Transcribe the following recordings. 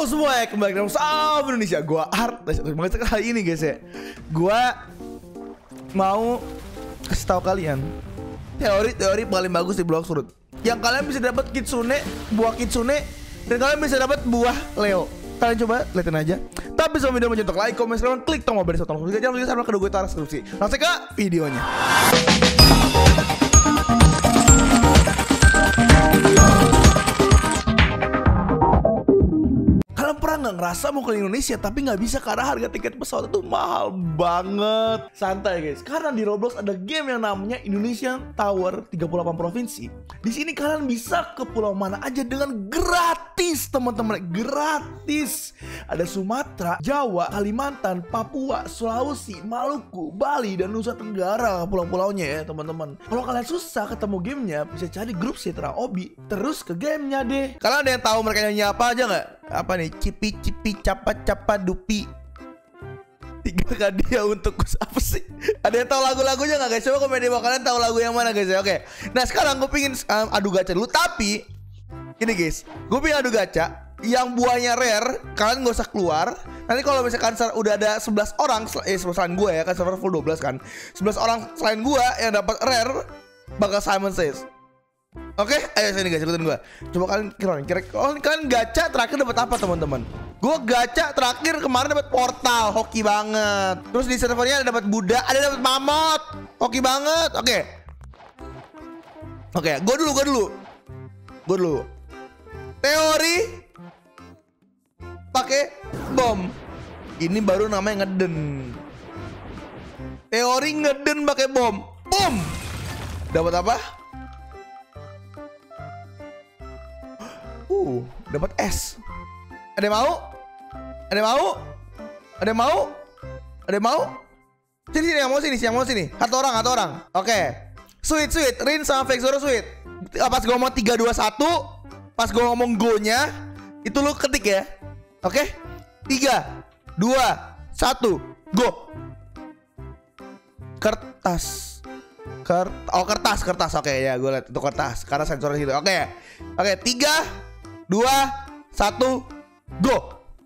Halo semua ya, kembali ke Sab Indonesia. Gua Art. Kali ini guys ya, gua mau kasih tahu kalian teori paling bagus di Blox Fruit, yang kalian bisa dapat kitsune, buah kitsune, dan kalian bisa dapat buah Leo. Kalian coba liatin aja. Tapi sebelum video mencontoh, like, comment, subscribe, klik tombol bell notifikasi. Jangan lupa subscribe kedua gue taruh deskripsi. Langsung ke videonya. Kalian pernah nggak ngerasa mau ke Indonesia tapi nggak bisa karena harga tiket pesawat itu mahal banget? Santai guys, karena di Roblox ada game yang namanya Indonesian Tower 38 provinsi. Di sini kalian bisa ke pulau mana aja dengan gratis, teman-teman, gratis. Ada Sumatera, Jawa, Kalimantan, Papua, Sulawesi, Maluku, Bali, dan Nusa Tenggara pulau-pulaunya ya teman-teman. Kalau kalian susah ketemu gamenya, bisa cari grup Citra Obi, terus ke gamenya deh. Kalian ada yang tahu mereka nyanyi apa aja nggak? Apa nih? Cipi cipi capa capa dupi. 3 hadiah untuk apa sih? Ada yang tahu lagu-lagunya nggak guys? Coba komen di bawah kalian tahu lagu yang mana guys ya. Oke. Nah sekarang gue pingin adu gacha dulu. Tapi ini guys, gue pingin adu gacha yang buahnya rare. Kalian gak usah keluar. Nanti kalau misalkan udah ada 11 orang, selain gue ya, kan server full 12 kan, 11 orang selain gue yang dapat rare bakal Simon Says. Oke, ayo sini guys, ikutin gue. Coba kalian kira kalian gacha terakhir dapat apa teman-teman? Gue gacha terakhir kemarin dapat portal, hoki banget. Terus di servernya ada dapat Buddha, ada dapat mamut, hoki banget. Oke, gue dulu. Teori pakai bom. Ini baru namanya ngeden. Teori ngeden pakai bom. Bom. Dapat apa? Dapat es. Ada yang mau? Ada yang mau? Sini yang mau sini. Satu orang. Oke. Sweet. Rin sama Vexoro sweet. Pas gue ngomong 3 2 1, pas gue ngomong go-nya, itu lu ketik ya. Oke? 3 2 1 go. Kertas. Kertas. Oke ya, gue liat itu kertas karena sensornya gitu. Oke, 3 2 1 go.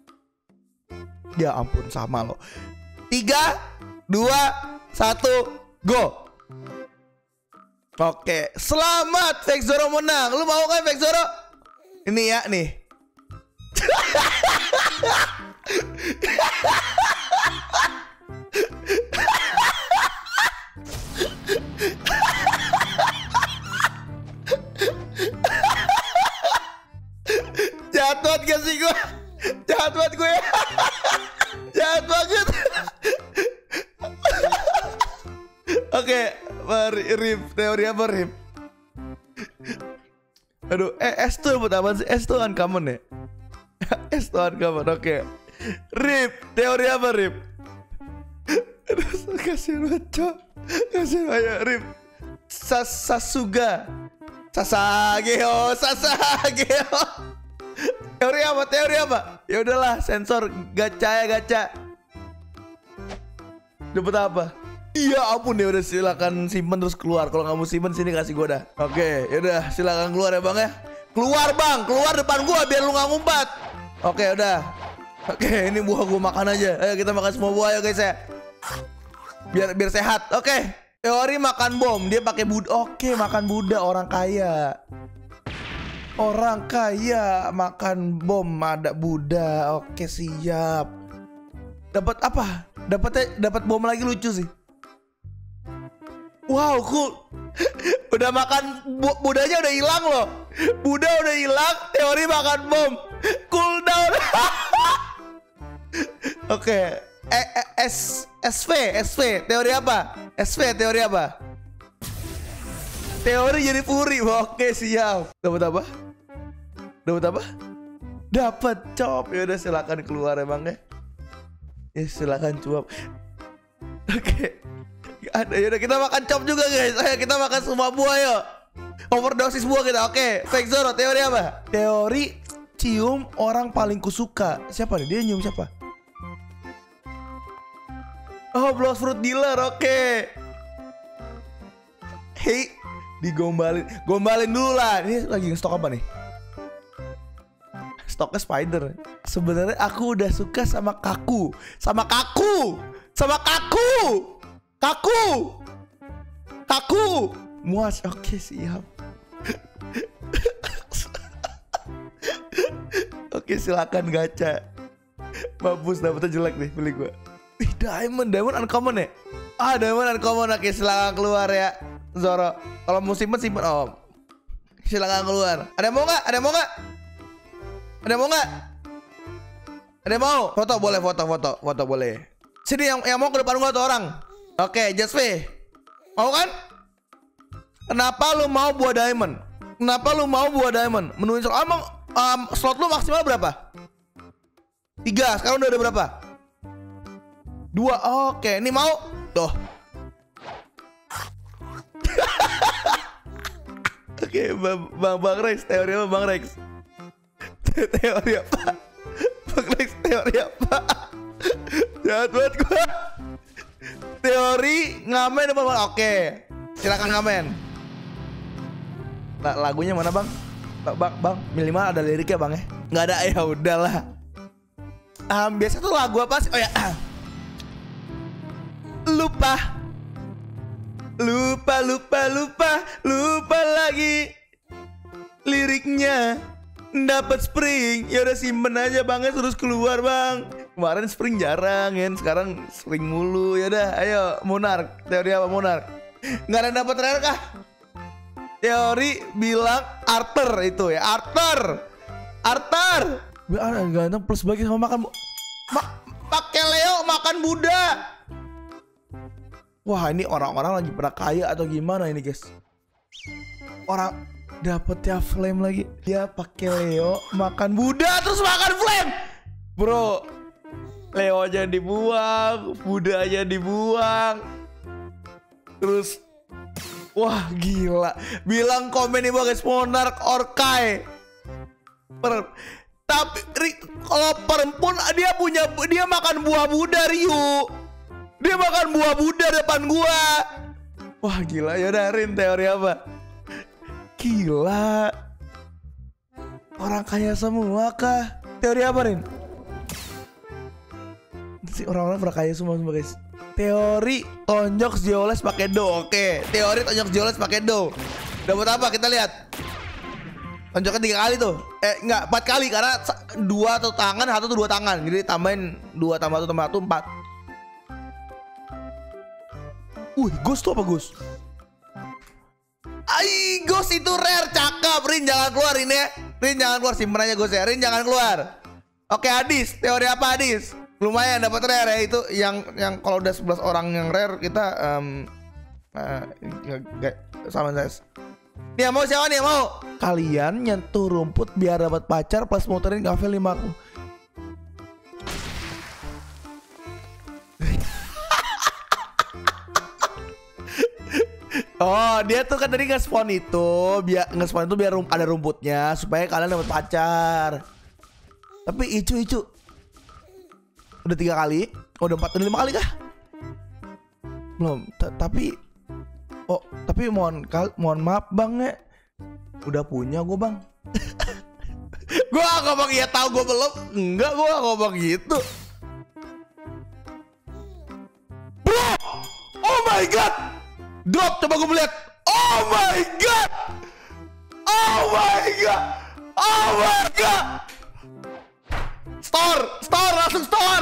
Ya ampun, sama lo. 3 2 1 go. Oke, selamat Vexoro menang. Lu mau kan Vexoro? Ini ya nih. Jahat banget gak sih gue? Jahat banget gue ya. Jahat banget. Oke, Rip, teori apa Rip? Aduh, S tuh buat apa sih? S tuh uncommon ya? S tuh uncommon, oke. Rip, teori apa Rip? Aduh, kasih lucu. Kasih banyak Rip. Sasageo. Teori apa? Ya udahlah, sensor gacha. Dapat apa? Iya ampun ya, udah silakan simpen terus keluar. Kalau nggak mau simpen sini kasih gue dah. Oke, yaudah silakan keluar ya bang ya. Keluar bang, keluar depan gue biar lu nggak ngumpat. Oke udah. Oke, ini buah gue makan aja. Ayo kita makan semua buah ya guys ya. Biar sehat. Oke. Teori makan bom, dia pakai Buddha. Oke, makan Buddha, orang kaya. Orang kaya makan bom, ada Buddha. Oke, siap. Dapat apa? Dapat bom lagi, lucu sih. Wow, cool. Udah makan Buddhanya udah hilang loh. Buddha udah hilang, teori makan bom. Cooldown. Oke. SV, teori apa? Teori apa? Teori jadi puri. Oke, siap. Dapat apa? Dapat cop. Ya udah silakan keluar emang ya. Ya silakan cuap. Oke. Ada, yaudah kita makan cop juga guys. Ayo kita makan semua buah yuk. Overdosis buah kita. Oke, Vexoro, teori apa? Teori cium orang paling kusuka. Siapa nih? Dia nyium siapa? Oh, Blox Fruit dealer. Oke. Hei, digombalin. Gombalin dulu lah. Ini lagi stok apa nih? stoknya spider. Sebenarnya aku udah suka sama Kaku. Sama Kaku. Sama Kaku. Kaku. Kaku. Muas. Oke, siap. Oke, silakan gacha. Mampus, dapetnya jelek nih, pilih gua. Ih, diamond uncommon ya? Ah, diamond uncommon. Oke, silakan keluar ya, Zoro. Kalau mau simpen. Oh, silakan keluar. Ada yang mau nggak? Ada yang mau nggak? Ada yang mau nggak? Ada yang mau? Foto boleh, foto boleh. Sini yang mau ke depan gua tuh orang. Oke, Jasve. Mau kan? Kenapa lu mau buat diamond? Kenapa lu mau buat diamond? Menuin slot. Emang slot lu maksimal berapa? 3. Sekarang udah ada berapa? 2. Oke, ini mau. Tuh. Oke, Bang Rex, teori apa Bang Rex? Teori apa? Bang Rex, teori apa? Jahat banget gua. Teori ngamen apa Bang? Oke, silakan ngamen. Lagunya mana Bang? Bang, minimal ada liriknya Bang ya? Nggak ada, ya udahlah. Biasa tuh lagu apa sih? Oh ya, lupa lagi liriknya. Dapat spring, ya udah simpen aja Bang ya, terus keluar Bang. Kemarin spring jarang kan, sekarang spring mulu. Ya udah, ayo Monarch. Teori apa Monarch? Nggak ada dapat rare kah? Teori bilang Arthur itu ya, Arthur. Ganteng plus bagi sama makan pakai Leo makan Buddha. Wah, ini orang-orang lagi pada kaya atau gimana ini guys? Orang dapetnya flame lagi. Dia pakai Leo makan Buddha terus makan flame. Bro, Leo aja dibuang, Buddha aja dibuang. Terus wah gila. Bilang komen nih guys, Monarch or Kai. Tapi kalau perempuan dia makan buah Buddha, Ryu. Dia makan buah Buddha depan gua. Wah gila, yaudah Rin, teori apa? Gila. Orang kaya semua kah? Teori apa Rin? Si orang-orang pada kaya semua guys. Teori tonjok Zioles pakai do. Oke, teori tonjok Zioles pakai do. Dapat apa? Kita lihat. Tonjoknya 3 kali tuh. Enggak, 4 kali karena 2 tuh tangan, 1 tuh 2 tangan. Jadi tambahin 2 tambah 1 tambah 1 4. Wih, ghost tuh apa ghost? Ghost itu rare, cakep. Rin jangan keluar ini ya. Rin jangan keluar, simpen aja ghost ya. Rin jangan keluar. Oke, Adis, teori apa Adis? Lumayan dapat rare ya, itu yang kalau udah 11 orang yang rare kita sama guys. Nih yang mau siapa nih yang mau? Kalian nyentuh rumput biar dapat pacar plus muterin kafe 5 aku. Oh, dia tuh kan tadi nge-spawn itu biar ada rumputnya supaya kalian dapat pacar. Tapi Icu udah 3 kali, udah 4, udah 5 kali kah? Belum, tapi mohon maaf Bang ya. Udah punya gue Bang. Gue ngomong iya tahu gue belum. Enggak, gue ngomong gitu. Bro, oh my god. Drop, coba gue lihat. Oh my god. Oh my god. Oh my god. Store, langsung store.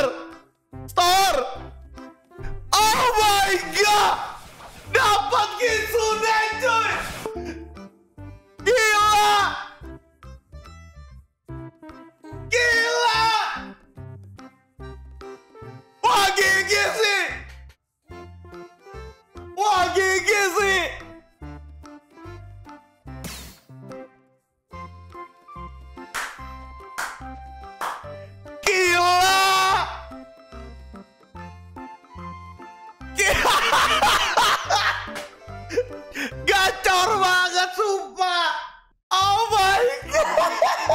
Oh my god. Dapat Kitsune cuy. Gila. Wah gigi sih. Gacor banget sumpah. Oh my god.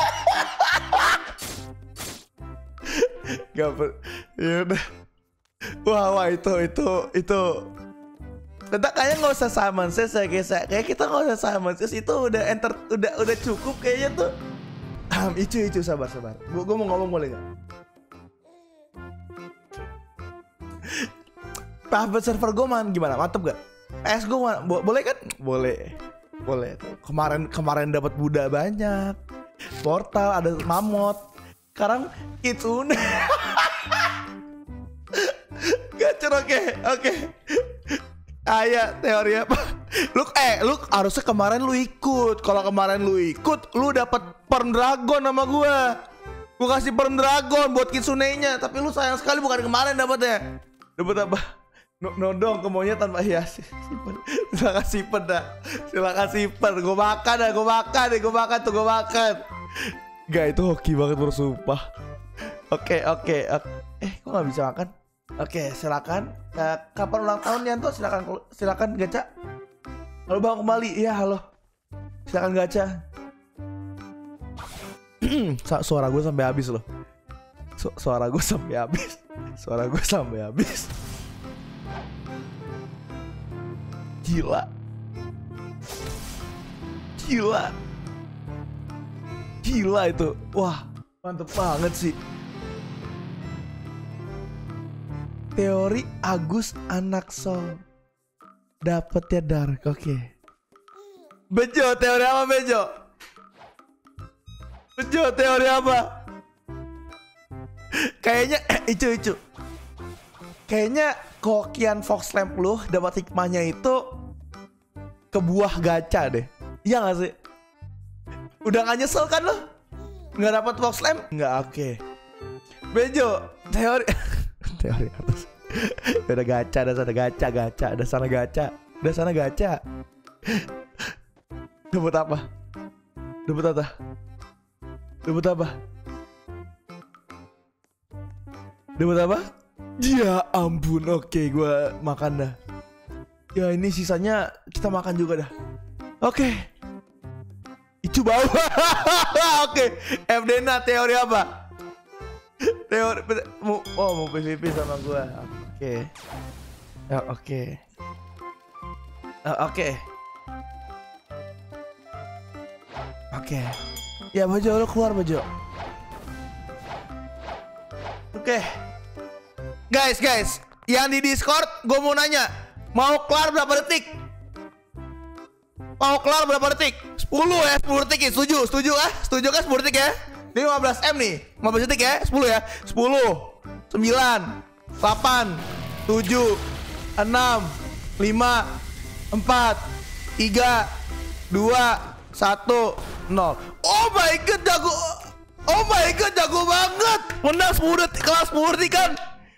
Yaudah. Wah itu. Kita kayaknya nggak usah summon ses ya guys. Kayak kita nggak usah summon ses, itu udah cukup kayaknya tuh. Icu sabar. Gue mau ngomong boleh nggak? Private server gue man gimana? Mantep gak? PS gue boleh kan? Boleh. Tuh. Kemarin dapat Buddha banyak. Portal ada mamot. Sekarang Kitsune. Gacor oke. Ayah teori apa? Lu harusnya kemarin lu ikut. Kalau kemarin lu ikut, lu dapat Perm Dragon sama gua. Gua kasih Perm Dragon buat Kitsune-nya, tapi lu sayang sekali bukan kemarin dapatnya. Dapat apa? Nodong kemonya tanpa hias. Silakan simpen. Gua makan. Gak, itu hoki banget bersumpah. Oke. Kok nggak bisa makan? Oke, silakan. Kapan ulang tahun Yanto? Silakan gacha. Halo Bang kembali. Iya, halo. Silakan gacha. Suara gue sampai habis loh. Suara gue sampai habis. Gila itu. Wah, mantep banget sih. Teori Agus anak Sol. Dapet ya Dark. Oke. Bejo, teori apa Bejo? Teori apa? Kayaknya Icu. Kayaknya kokian Fox Lamp lu dapat hikmahnya itu ke buah gacha deh. Iya gak sih? Udah gak nyesel kan lo? Gak dapat Fox Lamp? Nggak, oke. Bejo, teori atas. Udah gacha, ada sana gacha. Dapat apa? Ya ampun, oke, gue makan dah. Ya ini sisanya kita makan juga dah. Oke. Itu bawah. Oke. FDNA teori apa? Mau PVP sama gue. Oke. Ya, oke. Ya Bojo, lu keluar Bojo. Oke. Guys, yang di Discord gue mau nanya, mau kelar berapa detik? 10 ya, 10 detik ya. Setuju kan 10 detik ya? Ini 15M nih, 15 detik ya, 10 ya. 10 9 8 7 6 5 4 3 2 1 0. Oh my god, jago banget. Menang 10 detik, kelas 10 detik kan?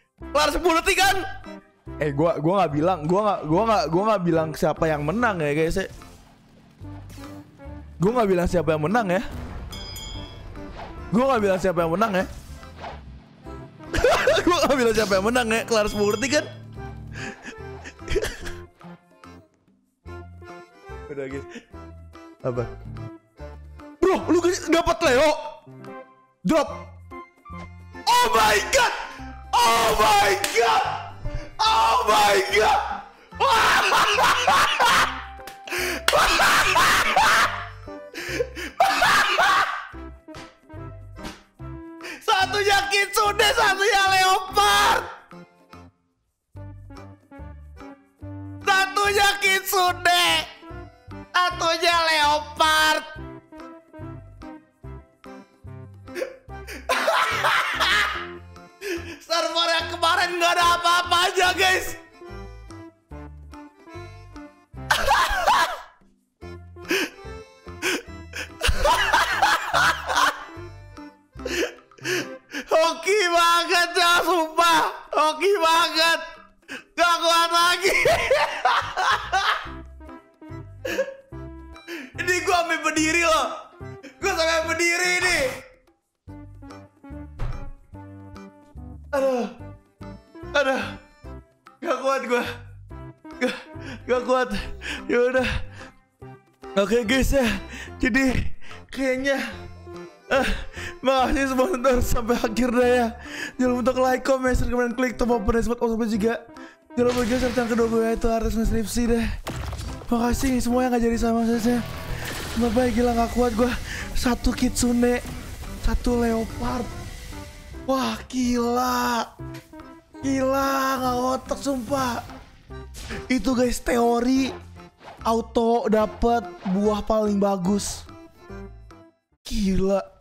Gua nggak bilang siapa yang menang ya guys. Gue nggak bilang siapa yang menang ya. Gue nggak bilang siapa yang menang ya. Kelar 10 detik kan. Udah guys. Apa? Bro, lu dapat Leo. Drop. Oh my god. Satunya Kitsune, satunya Leopard. Server yang kemarin nggak ada apa-apa aja guys. Hoki banget ya, sumpah. Hoki banget. Gak kuat lagi. Ini gue sampai berdiri loh. Nih. Aduh. Gak kuat gue. Gak kuat. Yaudah. Oke guys ya. Jadi kayaknya makasih semua nonton sampai akhir dah ya. Jangan lupa untuk like, comment, share, dan klik tombol penonton sampai juga. Jangan lupa juga serta kedua gue itu artis skripsi deh. Makasih semua yang gak jadi sama saja. Bye-bye, gila gak kuat gue. 1 Kitsune, 1 leopard. Wah, gila. Gila, nggak otak sumpah. Itu guys, teori auto dapat buah paling bagus. Gila.